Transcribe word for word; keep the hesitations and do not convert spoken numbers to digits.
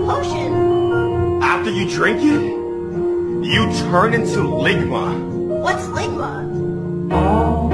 potion. After you drink it, you turn into Ligma. What's Ligma? Oh.